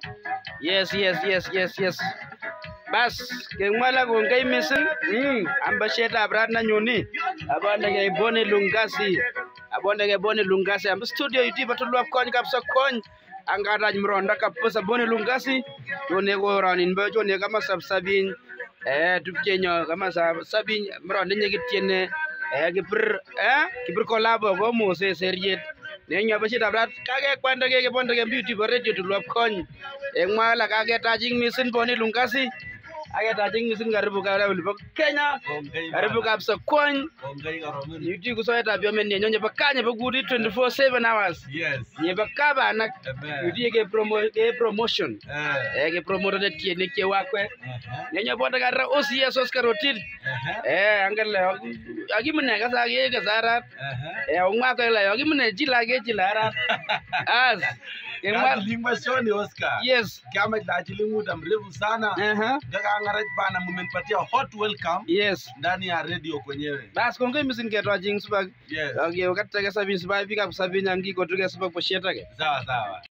Yes. Bas, kengwala kongay missing. Ambassador abrat na nyuni. Abonde ke Bonny Lugazi. Am studio YouTube tulwopkonyi kapsa kony. Angara mronda kapsa Bonny Lugazi. Jone go ranin ba jone kama sabsabin. Tupkenyo kama sabin mronda nyekitiene. Kibir kolabo go Moses seriet. Nenya bashida abrat kage kwanda ke bonde ke beauty radio tulwopkonyi. Engwala kage tajing missing Bonny Lugazi. Aya tajing missing karibu Kenya. Karibu kapsa kony. Yuti kusoya tabio mende nyonye bakanya bagudi 24/7 hours. Yes. Nye bakaba anak. Yuti ke promotion. Ke promote tiene ke wakwe. Nenya bonda kara OCS Oscar Rotil. Angale agimne kasa ge kasarat. Ungwa ko la agimne jilarat. As Lingwa shoni Oscar. Yes. Kama dajilingu muda mrefu sana. Daga angaraj bana mumenipatia hot welcome. Yes. Ndani ya radio kwenyewe. Bas konge misin ke rajing subag. Yes. Okay, wakati ke sabin subag pick up sabin yangi ko tuge subag po sheta ke. Sawa.